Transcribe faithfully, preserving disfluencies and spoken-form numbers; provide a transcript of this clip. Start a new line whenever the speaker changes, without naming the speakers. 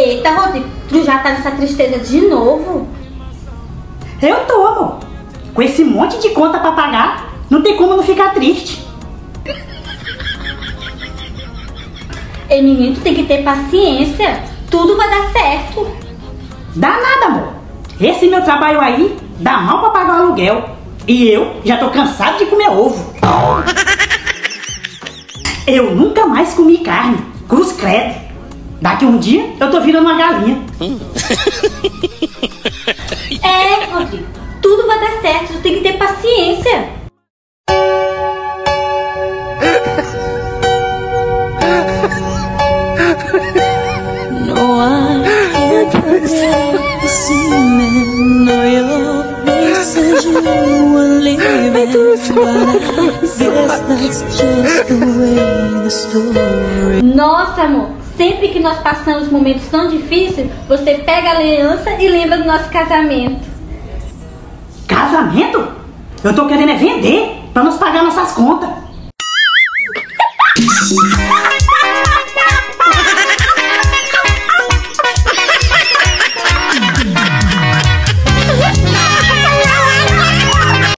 Eita, Rodrigo, tu já tá nessa tristeza de novo?
Eu tô, amor. Com esse monte de conta pra pagar, não tem como não ficar triste.
Ei, menino, tu tem que ter paciência. Tudo vai dar certo.
Dá nada, amor. Esse meu trabalho aí dá mal pra pagar o aluguel. E eu já tô cansado de comer ovo. Eu nunca mais comi carne. Cruz credo. Daqui um dia eu tô virando uma galinha.
É, Rodrigo, tudo vai dar certo. Tu tem que ter paciência.
No, I can't forget the seeming of your face as you were leaving, but I guess that's just the way the story.
Nossa, amor, sempre que nós passamos momentos tão difíceis, você pega a aliança e lembra do nosso casamento.
Casamento? Eu tô querendo é vender pra nós pagar nossas contas.